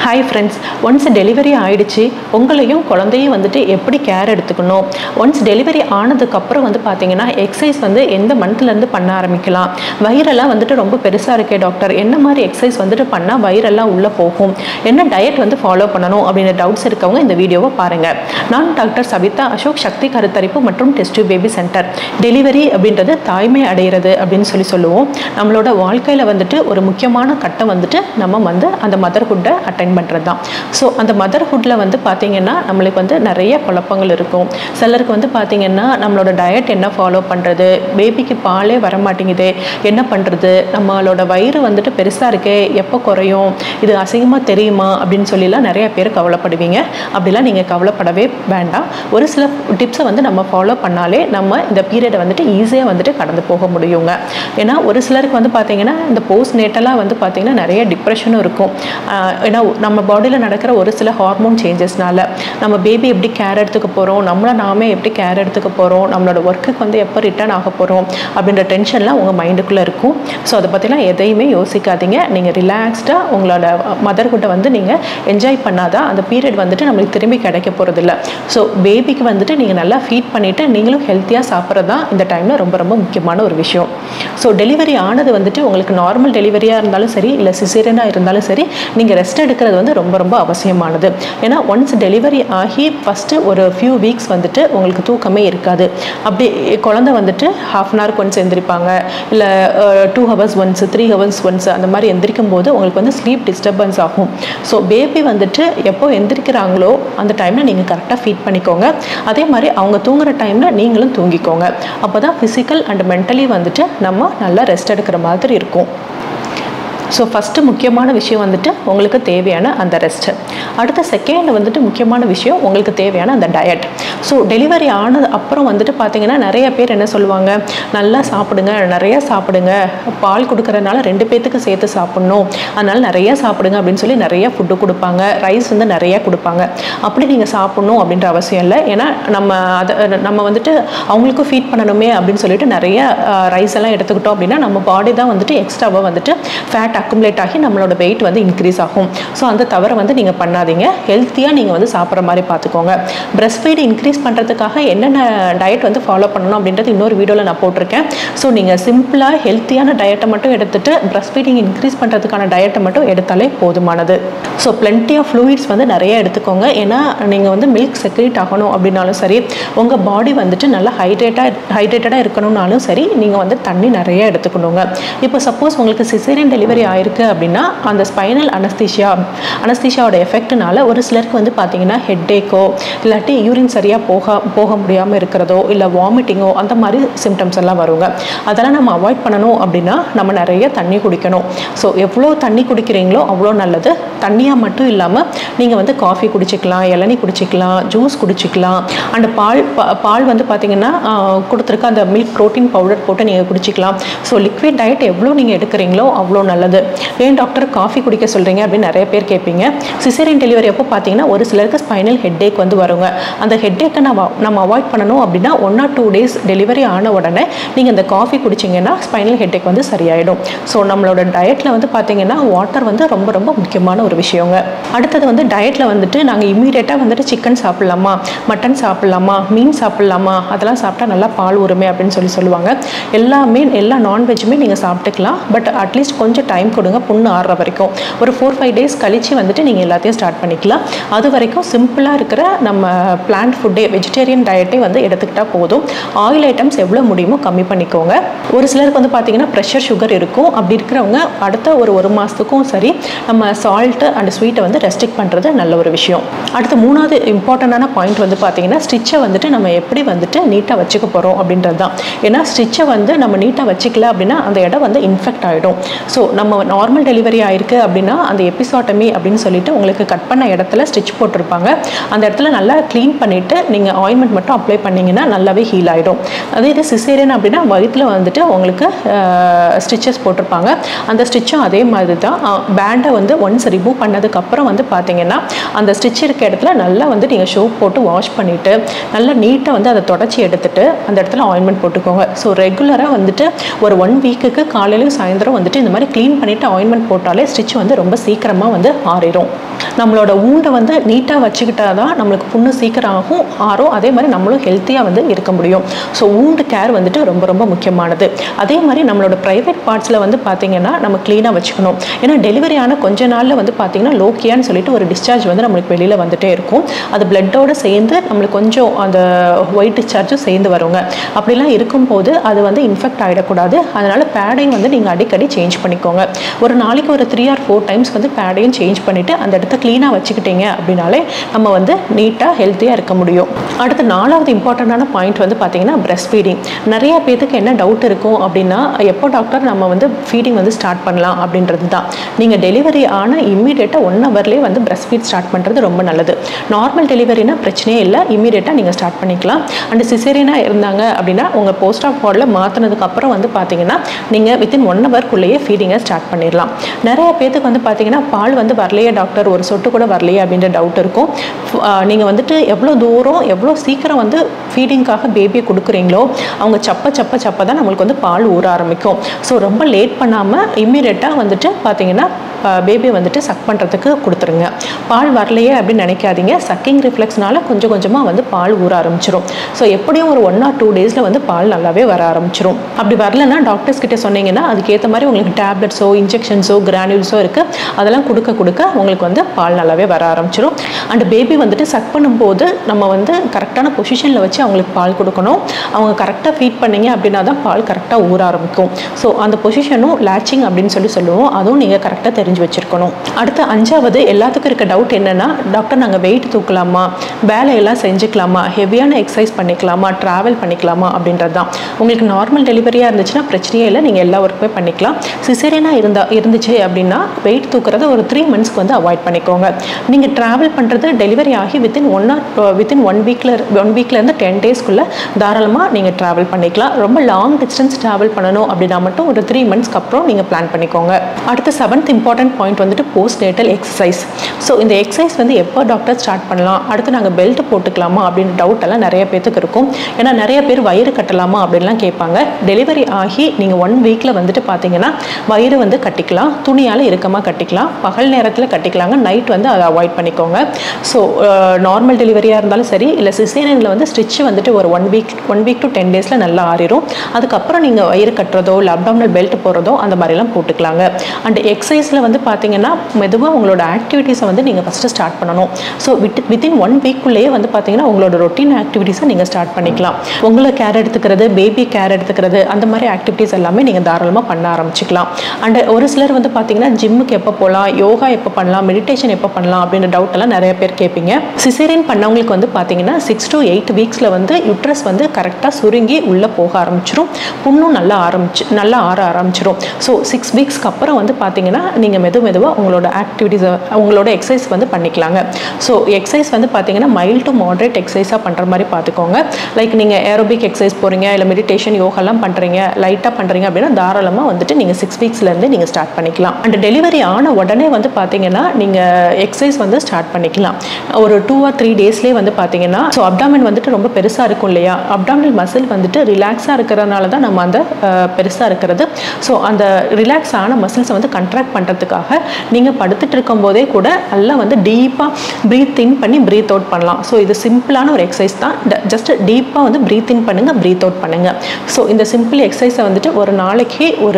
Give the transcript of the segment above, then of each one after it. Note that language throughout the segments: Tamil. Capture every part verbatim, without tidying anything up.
Hi friends, once delivery ஆயிடுச்சு உங்களையும் குழந்தையும் வந்துட்டு எப்படி கேர் எடுத்துக்கணும் once delivery ஆனதுக்கு அப்புறம் வந்து பாத்தீங்கன்னா எக்சர்சைஸ் வந்து எந்த மந்த்ல இருந்து பண்ண ஆரம்பிக்கலாம் வயிறெல்லாம் வந்துட்டு ரொம்ப பெருசா இருக்கே டாக்டர் என்ன மாதிரி எக்சர்சைஸ் வந்துட்டு பண்ணா வயிறெல்லாம் உள்ள போகும் என்ன டயட் வந்து ஃபாலோ பண்ணனும் அப்படின டவுட்ஸ் இருக்கவங்க இந்த வீடியோவை பாருங்க நான் டாக்டர் சவிதா அசோக் சக்தி கருத்தரிப்பு மற்றும் test tube baby center delivery அப்படின்றது தாய்மை அடையிறது அப்படினு சொல்லி சொல்லுவோம் நம்மளோட வாழ்க்கையில வந்துட்டு ஒரு முக்கியமான கட்டம் வந்துட்டு நம்ம வந்து அந்த மதர்ஹுட் அட்டெண்ட் பண்றதுதான் சோ அந்த மதர்ஹுட்ல வந்து பாத்தீங்கன்னா நமக்கு வந்து நிறைய குழப்பங்கள் இருக்கும் சிலருக்கு வந்து பாத்தீங்கன்னா நம்மளோட டயட் என்ன ஃபாலோ பண்றது பேபிக்கு பாலே வர மாட்டேங்குதே என்ன பண்றது நம்மளோட வயிறு வந்துட்டு பெருசா இருக்கே எப்ப குறையும் இது அசிங்கமா தெரியுமா அப்படினு சொல்லிலாம் நிறைய பேர் கவலைப்படுவீங்க அப்படிலாம் நீங்க கவலைப்படவே வேண்டாம் ஒரு சில டிப்ஸ் வந்து நம்ம ஃபாலோ பண்ணாலே நம்ம இந்த பீரியட் வந்துட்டு ஈஸியா வந்துட்டு கடந்து போக முடியுங்க ஏனா ஒரு சிலருக்கு வந்து பாத்தீங்கன்னா இந்த போஸ்ட் நேட்டலா வந்து பாத்தீங்கன்னா நிறைய டிப்ரஷனும் இருக்கும் ஏனா நம்ம பாடியில நடக்கிற ஒரு சில ஹார்மோன் சேஞ்சஸ்னால நம்ம பேபி எப்படி கேர் எடுத்துக்க போறோம் நம்மள நாமே எப்படி கேர் எடுத்துக்க போறோம் நம்மளோட வர்க்குக்கு வந்து எப்ப ரிட்டர்ன் ஆக போறோம் அப்படின்ற டென்ஷன்லாம் உங்க மைண்டுக்குள்ள இருக்கும் சோ அத பத்திலாம் எதையுமே யோசிக்காதீங்க நீங்க ரிலாக்ஸ்டா உங்களோட மதர்ஹுட் வந்து நீங்க என்ஜாய் பண்ணாதான் அந்த பீரியட் வந்துட்டு நமக்கு திரும்பி கிடைக்க போறது இல்ல சோ பேபிக்கு வந்துட்டு நீங்க நல்லா ஃபீட் பண்ணிட்டு நீங்களும் ஹெல்த்தியா சாப்பிடுறதா இந்த டைம்ல ரொம்ப ரொம்ப முக்கியமான ஒரு விஷயம் சோ டெலிவரி ஆனது வந்துட்டு உங்களுக்கு நார்மல் டெலிவரியா இருந்தாலும் சரி இல்ல சிசேரியனா இருந்தாலும் சரி நீங்க ரெஸ்ட் எடுக்கிறது வந்து ரொம்ப ரொம்ப அவசியமானது ஏனா once டெலிவரி ஆகி ஃபர்ஸ்ட் ஒரு few weeks வந்துட்டு உங்களுக்கு தூக்கமே இருக்காது அப்படி குழந்தை வந்துட்டு half an hour once எந்திரிப்பாங்க இல்ல two hours once three hours once அந்த மாதிரி எந்திரிக்கும்போது உங்களுக்கு வந்து ஸ்லீப் டிஸ்டர்பன்ஸ் ஆகும் சோ பேபி வந்துட்டு எப்போ எந்திரிக்கறாங்களோ அந்த டைம்ல நீங்க கரெக்ட்டா ஃபீட் பண்ணிக்கோங்க அதே மாதிரி அவங்க தூங்குற டைம்ல நீங்களும் தூங்கிக்கோங்க அப்பதான் physical and mentally வந்துட்டு நம்ம நல்லா ரெஸ்ட் எடுக்கிற மாதிரி இருக்கும் சோ ஃபர்ஸ்ட் முக்கியமான விஷயம் வந்துட்டு உங்களுக்கு தேவையான அந்த ரெஸ்ட் அடுத்த செகண்ட் வந்துட்டு முக்கியமான விஷயம் உங்களுக்கு தேவையான அந்த டயட் சோ டெலிவரி ஆனது அப்புறம் வந்துட்டு பாத்தீங்கன்னா நிறைய பேர் என்ன சொல்லுவாங்க நல்லா சாப்பிடுங்க நிறைய சாப்பிடுங்க பால் குடுக்கறனால ரெண்டு பேத்துக்கு சேர்த்து சாப்பிடணும் அதனால நிறைய சாப்பிடுங்க அப்படினு சொல்லி நிறைய ஃபுட் கொடுப்பாங்க ரைஸ் வந்து நிறைய கொடுப்பாங்க அப்படி நீங்க சாப்பிடணும் அப்படின்ற அவசியம் இல்ல ஏனா நம்ம நம்ம வந்துட்டு அவங்களுக்கு ஃபீட் பண்ணனுமே அப்படினு சொல்லிட்டு நிறைய ரைஸ் எல்லாம் எடுத்துக்கிட்டோம் அப்படினா நம்ம பாடி தான் வந்துட்டு எக்ஸ்ட்ராவா வந்துட்டு ஃபேட் accumulate ஆகி நம்மளோட weight வந்து increase ஆகும் சோ அந்த தவற வந்து நீங்க பண்ணாதீங்க ஹெல்தியா நீங்க வந்து சாப்பிடுற மாதிரி பாத்துக்கோங்க breast feed increase பண்றதுக்காக என்னென்ன டயட் வந்து ஃபாலோ பண்ணனும் அப்படின்றது இன்னொரு வீடியோல நான் போட்டுருக்கேன் சோ நீங்க சிம்பிளா ஹெல்தியான டயட்டை மட்டும் எடுத்துட்டு breast feeding increase பண்றதுக்கான டயட்டை மட்டும் எடுத்தாலே போதுமானது சோ plenty of fluids வந்து நிறைய எடுத்துக்கோங்க ஏனா நீங்க வந்து milk secrete ஆகணும் அப்படினாலும் சரி உங்க பாடி வந்துட்டு நல்லா ஹைட்ரேட்டா ஹைட்ரேட்டடா இருக்கணும்னாலும் சரி நீங்க வந்து தண்ணி நிறைய எடுத்துக்கணுங்க இப்போ சப்போஸ் உங்களுக்கு சிசேரியன் டெலிவரி ஆயிருக்கு அப்படினா அந்த ஸ்பைனல் அனஸ்தீசியா அனஸ்தீசியாவோட எஃபெக்ட்னால ஒரு சிலருக்கு வந்து பாத்தீங்கன்னா ஹெட்டேக்கோ இல்லாட்டி யூரின் சரியா போக போக முடியாம இருக்குறதோ இல்ல வாமிட்டிங்கோ அந்த மாதிரி சிம்டம்ஸ் எல்லாம் வருங்க அதெல்லாம் நம்ம அவாய்ட் பண்ணனும் அப்படினா நம்ம நிறைய தண்ணி குடிக்கணும் சோ எவ்வளவு தண்ணி குடிக்கிறீங்களோ அவ்வளவு நல்லது தண்ணியா மட்டும் இல்லாம நீங்க வந்து காபி குடிச்சிக்கலாம் இளநீர் குடிச்சிக்கலாம் ஜூஸ் குடிச்சிக்கலாம் அந்த பால் பால் வந்து பாத்தீங்கன்னா கொடுத்திருக்க அந்த மில்க் புரோட்டீன் பவுடர் போட்டு நீங்க குடிச்சிக்கலாம் சோ லிக்விட் டயட் எவ்வளவு நீங்க எடுக்கறீங்களோ அவ்வளவு நல்லது ஏன் டாக்டர் காபி குடிக்க சொல்றீங்க அப்படி நிறைய பேர் கேப்பீங்க சிசேரியன் டெலிவரி அப்போ பாத்தீங்கன்னா ஒரு சிலருக்கு ஸ்பைனல் ஹெட்டேக் வந்து வருங்க அந்த ஹெட்டேக்கை நம்ம அவாய்ட் பண்ணனும் அப்படினா one or two days delivery ஆன உடனே நீங்க அந்த காபி குடிச்சீங்கன்னா ஸ்பைனல் ஹெட்டேக் வந்து சரியாயிடும் சோ நம்மளோட டயட்ல வந்து பாத்தீங்கன்னா வாட்டர் வந்து ரொம்ப ரொம்ப முக்கியமான ஒரு விஷயங்க அடுத்து வந்து டயட்ல வந்துட்டு நாங்க இமிடியேட்டா வந்துட்டு சிக்கன் சாப்பிடலாமா மட்டன் சாப்பிடலாமா மீன் சாப்பிடலாமா அதெல்லாம் சாப்பிட்டா நல்லா பால் ஊறுமே அப்படினு சொல்லி சொல்லுவாங்க எல்லாமே எல்லா நான்வெஜ்மே நீங்க சாப்பிட்டுக்கலாம் பட் அட்லீஸ்ட் கொஞ்சம் டைம் கொடுங்க புண்ணு ஆறற வரைக்கும் ஒரு four five டேஸ் கழிச்சு வந்துட்டு நீங்க எல்லாத்தையும் ஸ்டார்ட் பண்ணிக்கலாம் அது வரைக்கும் சிம்பிளா இருக்கிற நம்ம பிளான்ட் ஃபுட்டே வெஜிடேரியன் டயட்டே வந்து எடுத்துக்கிட்டா போதும் ஆயில் ஐட்டம்ஸ் எவ்வளவு முடியுமோ கம்மி பண்ணிக்கோங்க ஒரு சிலருக்கு வந்து பாத்தீங்கன்னா பிரஷர் சுகர் இருக்கும் அப்படி இருக்கிறவங்க அடுத்த ஒரு ஒரு மாசத்துக்கும் சரி நம்ம சால்ட் அண்ட் ஸ்வீட்டை வந்து ரெஸ்ட்ரிக்ட் பண்றது நல்ல ஒரு விஷயம் அடுத்து மூணாவது இம்பார்ட்டன்டான பாயிண்ட் வந்து பாத்தீங்கன்னா ஸ்டிச்சை வந்துட்டு நம்ம எப்படி வந்துட்டு நீட்டா வச்சுக்க போறோம் அப்படின்றது தான் ஏன்னா ஸ்டிச்சை வந்து நம்ம நீட்டா வச்சுக்கல அப்படின்னா அந்த இடம் வந்து இன்ஃபெக்ட் ஆயிடும் சோ நம்ம நார்மல் டெலிவரி ஆயிருக்கு அப்படினா அந்த எபிசோட்டமி அப்படினு சொல்லிட்டு உங்களுக்கு கட் பண்ண இடத்துல ஸ்டிட்ச் போட்டுருப்பாங்க அந்த இடத்துல நல்லா க்ளீன் பண்ணிட்டு நீங்க ஆயின்மென்ட் மட்டும் அப்ளை பண்ணீங்கன்னா நல்லாவே ஹீல் ஆயிடும் அதே இது சிசேரியன் அப்படினா வயித்துல வந்துட்டு உங்களுக்கு ஸ்டிச்சஸ் போட்டுருப்பாங்க அந்த ஸ்டிச்சும் அதே மாதிரி தான் பேண்டை வந்து ஒன்ஸ் ரிமூவ் பண்ணதுக்கு அப்புறம் வந்து பாத்தீங்கன்னா அந்த ஸ்டிட்ச் இருக்க இடத்துல நல்லா வந்து நீங்க சோப் போட்டு வாஷ் பண்ணிட்டு நல்லா நீட்டா வந்து அதை தொடச்சி எடுத்துட்டு அந்த இடத்துல ஆயின்மென்ட் போட்டுக்கோங்க சோ ரெகுலரா வந்துட்டு ஒரு one வீக்குக்கு காலையில சாயந்தரம் வந்துட்டு இந்த மாதிரி க்ளீன் பண்ணிட்டு ஆயின்மென்ட் போட்டாலே ஸ்டிட்ச் வந்து ரொம்ப சீக்கிரமா வந்து ஆறிடும் நம்மளோட ஊண்டை வந்து நீட்டாக வச்சுக்கிட்டா தான் நம்மளுக்கு புண்ணு சீக்கிரம் ஆகும் ஆறும், அதே மாதிரி நம்மளும் ஹெல்த்தியாக வந்து இருக்க முடியும். ஸோ ஊண்டு கேர் வந்துட்டு ரொம்ப ரொம்ப முக்கியமானது. அதே மாதிரி நம்மளோட ப்ரைவேட் பார்ட்ஸில் வந்து பார்த்திங்கன்னா நம்ம க்ளீனாக வச்சுக்கணும். ஏன்னா டெலிவரி ஆன கொஞ்ச நாளில் வந்து பார்த்திங்கன்னா லோக்கியான்னு சொல்லிட்டு ஒரு டிஸ்சார்ஜ் வந்து நம்மளுக்கு வெளியில் வந்துட்டே இருக்கும். அது பிளட்டோடு சேர்ந்து நம்மளுக்கு கொஞ்சம் அந்த ஒயிட் டிஸ்சார்ஜும் சேர்ந்து வருங்க. அப்படிலாம் இருக்கும்போது அது வந்து இன்ஃபெக்ட் ஆகிடக்கூடாது. அதனால் பேடையும் வந்து நீங்கள் அடிக்கடி சேஞ்ச் பண்ணிக்கோங்க. ஒரு நாளைக்கு ஒரு த்ரீ ஆர் ஃபோர் டைம்ஸ் வந்து பேடையும் சேஞ்ச் பண்ணிவிட்டு அந்த இடத்த க்ளீனாக வச்சுக்கிட்டீங்க அப்படின்னாலே நம்ம வந்து நீட்டாக ஹெல்த்தியாக இருக்க முடியும். அடுத்து நாலாவது இம்பார்ட்டண்டான பாயிண்ட் வந்து பார்த்தீங்கன்னா பிரஸ்ட் ஃபீடிங். நிறைய பேருக்கு என்ன டவுட் இருக்கும் அப்படின்னா, எப்போ டாக்டர் நம்ம வந்து ஃபீடிங் வந்து ஸ்டார்ட் பண்ணலாம் அப்படின்றது தான். நீங்கள் டெலிவரி ஆன இம்மீடியட்டாக ஒன் ஹவர்லேயே வந்து பிரஸ்ட் ஃபீட் ஸ்டார்ட் பண்ணுறது ரொம்ப நல்லது. நார்மல் டெலிவரினா பிரச்சனையே இல்லை, இம்மீடியட்டாக நீங்கள் ஸ்டார்ட் பண்ணிக்கலாம். அண்ட் சிசேரியனாக இருந்தாங்க அப்படின்னா உங்கள் போஸ்ட் ஆஃப் வார்டில் மாற்றினதுக்கப்புறம் வந்து பார்த்தீங்கன்னா நீங்கள் வித்தின் ஒன் ஹவர்க்குள்ளேயே ஃபீடிங்கை ஸ்டார்ட் பண்ணிடலாம். நிறைய பேருக்கு வந்து பார்த்தீங்கன்னா பால் வந்து வரலையே டாக்டர், ஒரு சொட்டு கூட வரலையே அப்படின்ற டவுட் இருக்கும். நீங்கள் வந்துட்டு எவ்வளோ தூரம் எவ்வளோ சீக்கிரம் வந்து ஃபீடிங்காக பேபியை கொடுக்குறீங்களோ அவங்க சப்ப சப்ப சப்ப தான் நம்மளுக்கு வந்து பால் ஊற ஆரம்பிக்கும். ஸோ ரொம்ப லேட் பண்ணாமல் இம்மீடியட்டாக வந்துட்டு பார்த்தீங்கன்னா பேபியை வந்துட்டு சக் பண்ணுறதுக்கு கொடுத்துருங்க. பால் வரலையே அப்படின்னு நினைக்காதீங்க. சக்கிங் ரிஃப்ளெக்ஸ்னால கொஞ்சம் கொஞ்சமாக வந்து பால் ஊற ஆரம்பிச்சிடும். ஸோ எப்படியும் ஒரு ஒன் ஆர் டூ டேஸில் வந்து பால் நல்லாவே வர ஆரம்பிச்சிடும். அப்படி வரலன்னா டாக்டர்ஸ் கிட்ட சொன்னீங்கன்னா அதுக்கேற்ற மாதிரி உங்களுக்கு டேப்லெட்ஸோ இன்ஜெக்ஷன்ஸோ கிரானியூல்ஸோ இருக்குது, அதெல்லாம் கொடுக்க கொடுக்க உங்களுக்கு வந்து பால் நல்லாவே வர ஆரம்பிச்சிடும். அண்ட் பேபி வந்துட்டு சக் பண்ணும்போது நம்ம வந்து கரெக்டான பொசிஷனில் வச்சு அவங்களுக்கு பால் கொடுக்கணும். அவங்க கரெக்டாக ஃபீட் பண்ணிங்க அப்படின்னா தான் பால் கரெக்டாக ஊற ஆரம்பிக்கும். ஸோ அந்த பொசிஷனும் லேச்சிங் அப்படின்னு சொல்லி சொல்லுவோம், அதுவும் நீங்கள் கரெக்டாக தெரிஞ்சு வச்சிருக்கணும். அடுத்து அஞ்சாவது எல்லாத்துக்கும் இருக்க டவுட் என்னன்னா, டாக்டர் நாங்கள் வெயிட் தூக்கலாமா, வேலையெல்லாம் செஞ்சுக்கலாமா, ஹெவியான எக்ஸசைஸ் பண்ணிக்கலாமா, ட்ராவல் பண்ணிக்கலாமா அப்படின்றது தான். உங்களுக்கு நார்மல் டெலிவரியாக இருந்துச்சுன்னா பிரச்சனையே இல்லை, நீங்கள் எல்லா ஒர்க்குமே பண்ணிக்கலாம். சிசேரியனாக இருந்தா இருந்துச்சு அப்படின்னா வெயிட் தூக்குறத ஒரு த்ரீ மந்த்ஸ்க்கு வந்து அவாய்ட் பண்ணிக்கோங்க. நீங்கள் ட்ராவல் பண்ணுறது டெலிவரி ஆகி within one hour within one வீக்கில் ஒன் வீக்லேருந்து டென் டேஸ்க்குள்ளே தாராளமாக நீங்கள் ட்ராவல் பண்ணிக்கலாம். ரொம்ப லாங் டிஸ்டன்ஸ் ட்ராவல் பண்ணணும் அப்படின்னா மட்டும் ஒரு த்ரீ மந்த்ஸ்க்கு அப்புறம் நீங்கள் பிளான் பண்ணிக்கோங்க. அடுத்த செவன்த் இம்பார்ட்டன்ட் பாயிண்ட் வந்துட்டு போஸ்ட் நேட்டல் எக்ஸசைஸ். ஸோ இந்த எக்ஸசைஸ் வந்து எப்போ டாக்டர் ஸ்டார்ட் பண்ணலாம், அடுத்து நாங்கள் பெல்ட் போட்டுக்கலாமா அப்படின்ற டவுட் எல்லாம் நிறைய பேருக்கு இருக்கும். ஏன்னா நிறைய பேர் வயிறு கட்டலாமா அப்படின்லாம் கேட்பாங்க. டெலிவரி ஆகி நீங்கள் ஒன் வீக்கில் வந்துட்டு பார்த்தீங்கன்னா வயிறு வந்து கட்டிக்கலாம், துணியால் இறுக்கமாக கட்டிக்கலாம், பகல் நேரத்தில் கட்டிக்கலாங்க, நைட் வந்து அதை அவாய்ட் பண்ணிக்கோங்க. ஸோ நார்மல் டெலிவரியாக இருந்தாலும் சரி இல்லை சிசேரியனில் வந்து ஸ்டிச் வந்துட்டு ஒரு one week one week to ten டேஸில் நல்லா ஆறிடும். அதுக்கப்புறம் நீங்கள் வயிறு கட்டுறதோ இல்லை அப்டாமினல் பெல்ட் போடுறதோ அந்த மாதிரிலாம் போட்டுக்கலாங்க. அண்ட் எக்ஸசைஸில் வந்து பார்த்தீங்கன்னா மெதுவாக உங்களோட ஆக்டிவிட்டீஸை வந்து நீங்கள் ஃபஸ்ட்டு ஸ்டார்ட் பண்ணணும். ஸோ வித் வித்தின் ஒன் வீக்குள்ளேயே வந்து பார்த்தீங்கன்னா உங்களோட ரொட்டீன் ஆக்டிவிட்டீஸை நீங்கள் ஸ்டார்ட் பண்ணிக்கலாம். உங்களை கேர் எடுத்துக்கிறது, பேபி கேர் எடுத்துக்கிறது, அந்த மாதிரி ஆக்டிவிட்டீஸ் எல்லாமே நீங்கள் தாராளமாக பண்ண ஆரம்பிச்சிக்கலாம். அண்ட் ஒரு சிலர் வந்து பார்த்தீங்கன்னா ஜிம்முக்கு எப்போ போகலாம், யோகா எப்போ பண்ணலாம், மெடிடேஷன் எப்போ பண்ணலாம் அப்படின்ற டவுட் எல்லாம் நிறைய பேர் கேட்பீங்க. சிசேரியன் பண்ணவங்களுக்கு வந்து பார்த்தீங்கன்னா சிக்ஸ் டு எயிட் வீக்ஸில் வந்து யூட்ரஸ் வந்து கரெக்டாக சுருங்கி உள்ளே போக ஆரம்பிச்சிடும், புண்ணும் நல்லா ஆரம்பிச்சு நல்லா ஆற ஆரம்பிச்சிடும். ஸோ சிக்ஸ் வீக்ஸ்க்கு அப்புறம் வந்து பார்த்தீங்கன்னா நீங்கள் மெது மெதுவாக உங்களோட ஆக்டிவிட்டீஸை உங்களோட எக்ஸசைஸ் வந்து பண்ணிக்கலாங்க. ஸோ எக்ஸசைஸ் வந்து பார்த்தீங்கன்னா மைல்டு டு மாடரேட் எக்ஸசைஸாக பண்ணுற மாதிரி பார்த்துக்கோங்க. லைக் நீங்கள் ஏரோபிக் எக்ஸசைஸ் போகிறீங்க இல்லை மெடிடேஷன் யோகாலாம் பண்ணுறீங்க, லைட்டாக பண்ணுறீங்க அப்படின்னா தாராளமாக வந்துட்டு நீங்கள் சிக்ஸ் வீக்ஸ்லேருந்து நீங்கள் ஸ்டார்ட் பண்ணிக்கலாம். அண்ட் டெலிவரி ஆன உடனே வந்து பார்த்தீங்கன்னா நீங்கள் எக்ஸசைஸ் வந்து ஸ்டார்ட் பண்ணிக்கலாம். ஒரு டூ ஆர் த்ரீ டேஸ்லேயே வந்து பார்த்தீங்கன்னா ஸோ அப்டாமின் வந்துட்டு ரொம்ப பெருசாக இருக்கும் இல்லையா, அப்டாமினல் மசில் வந்துட்டு ரிலாக்ஸாக இருக்கிறதுனால தான் நம்ம அந்த பெருசாக இருக்கிறது. ஸோ அந்த ரிலாக்ஸ் ஆன மசில்ஸை வந்து கண்ட்ராக்ட் பண்ணுறதுக்காக நீங்கள் படுத்துட்டு இருக்கும் போதே கூட நல்லா வந்து டீப்பாக ப்ரீத் இன் பண்ணி ப்ரீத் அவுட் பண்ணலாம். ஸோ இது சிம்பிளான ஒரு எக்ஸசைஸ் தான். ஜஸ்ட் டீப்பாக வந்து ப்ரீத் இன் பண்ணுங்கள், ப்ரீத் அவுட் பண்ணுங்கள். ஸோ இந்த சிம்பிள் எக்ஸசைஸை வந்துட்டு ஒரு நாளைக்கு ஒரு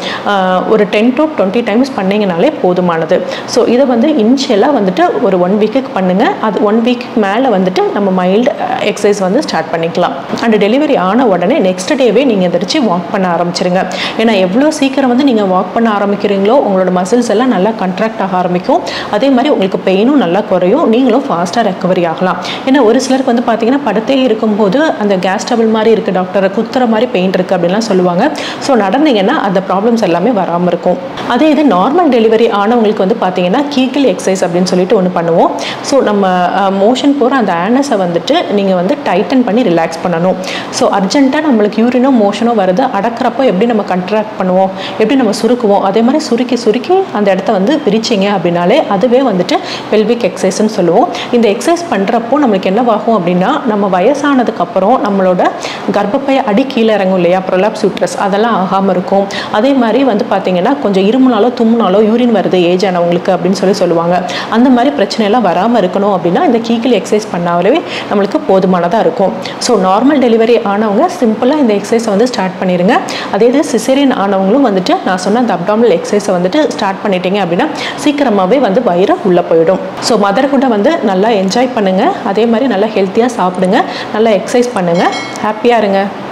ஒரு டென் டு டுவெண்ட்டி டைம்ஸ் பண்ணிங்கனாலே போதுமானது. ஸோ இதை வந்து இனிஷியலாக வந்துட்டு ஒரு ஒன் வீக்குக்கு பண்ணுங்கள். அது ஒன் வீக் மேலே வந்துட்டு நம்ம மைல்டு எக்ஸசைஸ் வந்து ஸ்டார்ட் பண்ணிக்கலாம். அண்ட் டெலிவரி ஆன உடனே நெக்ஸ்ட் டேவே நீங்கள் எதிர்த்து வாக் பண்ண ஆரம்பிச்சிருங்க. ஏன்னா எவ்வளோ சீக்கிரம் வந்து நீங்கள் வாக் பண்ண ஆரம்பிக்கிறீங்களோ உங்களோட மசில்ஸ் எல்லாம் நல்லா கண்ட்ராக்ட் ஆக ஆரம்பிக்கும். அதே மாதிரி உங்களுக்கு பெயினும் நல்லா குறையும், நீங்களும் ஃபாஸ்ட்டாக ரெக்கவரி ஆகலாம். ஏன்னா ஒரு சிலருக்கு வந்து பார்த்தீங்கன்னா படுத்தே இருக்கும்போது அந்த கேஸ் டபுள் மாதிரி இருக்குது டாக்டர், குத்துற மாதிரி பெயின் இருக்குது அப்படின்லாம் சொல்லுவாங்க. ஸோ நடந்தீங்கன்னா அந்த ப்ராப்ளம்ஸ் எல்லாமே வராமல் இருக்கும். அதே இது நார்மல் டெலிவரி ஆனவங்களுக்கு வந்து பார்த்தீங்கன்னா கீகிள் எக்ஸசைஸ் அப்படின்னு சொல்லிட்டு ஒன்று பண்ணுவோம். ஸோ நம்ம மோஷன் போகிற அந்த ஆனஸை வந்துட்டு நீங்கள் வந்து டைட்டன் பண்ணி ரிலாக்ஸ் பண்ணணும். ஸோ அர்ஜென்ட்டாக நம்மளுக்கு யூரினோ மோஷனோ வருது, அடக்கிறப்போ எப்படி நம்ம கண்ட்ராக்ட் பண்ணுவோம், எப்படி நம்ம சுருக்குவோம், அதே மாதிரி சுருக்கி சுருக்கி அந்த இடத்த வந்து விரிச்சிங்க அப்படின்னாலே அதுவே வந்துட்டு பெல்விக் எக்ஸசைஸ்ன்னு சொல்லுவோம். இந்த எக்ஸசைஸ் பண்ணுறப்போ நம்மளுக்கு என்னவாகும் அப்படின்னா, நம்ம வயசானதுக்கப்புறம் நம்மளோட கர்ப்பப்பை அடி கீழே இறங்கும் இல்லையா, ப்ரொலாப்ஸ் யூட்ரஸ், அதெல்லாம் ஆகாமல் இருக்கும். அதே மாதிரி வந்து பார்த்தீங்கன்னா கொஞ்சம் இருமுனாலோ தும்முனாலோ யூரின் வருது ஏஜ் ஆனவங்களுக்கு அப்படின்னு சொல்லி சொல்லுவாங்க. அந்த மாதிரி பிரச்சனையெல்லாம் வராமல் இருக்கணும் அப்படின்னா இந்த கீகிள் எக்ஸசைஸ் பண்ணாலே நம்மளுக்கு போதுமானதாக இருக்கும். ஸோ நார்மல் டெலிவரி ஆனவங்க சிம்பிளாக இந்த எக்ஸசைஸை வந்து ஸ்டார்ட் பண்ணிடுங்க. அதே இது சிசேரியன் ஆனவங்களும் வந்துட்டு நான் சொன்ன அந்த அப்டாமினல் எக்ஸசைஸை வந்துட்டு ஸ்டார்ட் பண்ணிட்டீங்க அப்படின்னா சீக்கிரமாகவே வந்து வயிறு உள்ளே போயிடும். ஸோ மதர்ஹுட்டை வந்து நல்லா என்ஜாய் பண்ணுங்கள். அதே மாதிரி நல்லா ஹெல்த்தியாக சாப்பிடுங்க, நல்லா எக்ஸசைஸ் பண்ணுங்கள், ஹாப்பியாக இருங்க.